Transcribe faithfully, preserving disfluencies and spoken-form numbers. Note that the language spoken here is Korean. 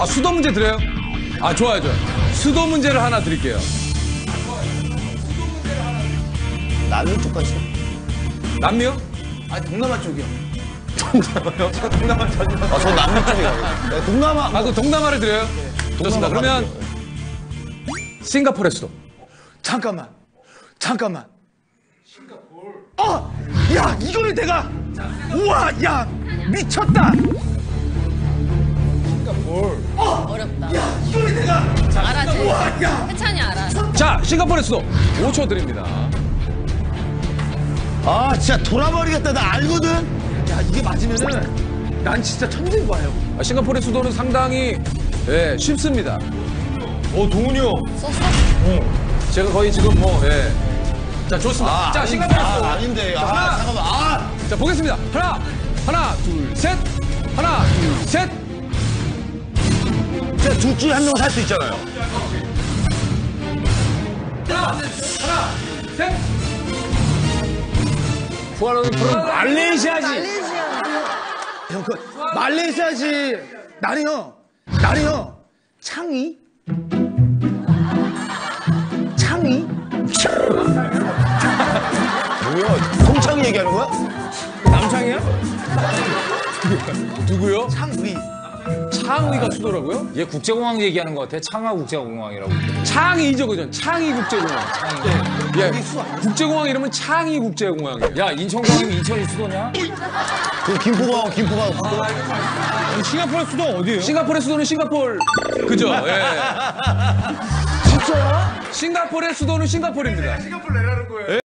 아, 수도 문제 드려요? 아, 좋아요, 좋아요. 수도 문제를 하나 드릴게요. 남미 쪽까지. 남미요? 아, 동남아 쪽이요. 동남아요? 저 동남아 자주 아, 저 남미 쪽이에요. 네, 동남아. 아, 그 동남아를 드려요? 좋습니다. 그러면 싱가포르의 수도. 잠깐만. 잠깐만. 싱가포르. 어! 야, 이거는 내가. 우와, 야, 미쳤다. 어렵다. 야, 이거는 내가. 알아지? 우와, 야. 해찬이 알아. 자, 싱가포르의 수도 오 초 드립니다. 아, 진짜 돌아버리겠다. 나 알거든. 야, 이게 맞으면은 난 진짜 천재인 거예요. 아, 싱가포르의 수도는 상당히 예, 쉽습니다. 어, 동훈이 형. 썼어? 제가 거의 지금 뭐 예. 자, 좋습니다. 아, 자, 아니, 싱가포르의 아, 수도. 아닌데. 자, 아, 하나. 잠깐만. 아. 자, 보겠습니다. 하나, 하나, 둘, 셋. 하나, 둘, 셋. 진짜 둘 중에 한 명은 살 수 있잖아요. 하나, 하나, 셋. 쿠알라룸푸르는 말레이시아지. 형, 그 말레이시아지. 나는 형, 나는 형, 창이? 창이? 뭐야? 송창이 얘기하는 거야? 남창이야? 누구요? 창의. 창의가 수도라고요? 얘 국제공항 얘기하는 것 같아. 창하 국제공항이라고. 창의죠, 그죠? 창의 국제공항. 예, 국제공항 이름은 창의 국제공항이에요. 야, 인천공항이면 인천이 수도냐? 그 김포공항, 김포공항. 싱가포르 수도 어디예요? 싱가포르의 수도는 싱가포르. 그죠? 예. 진짜야? 싱가포르의 수도는 싱가포르입니다. 싱가포르 내라는 거예요.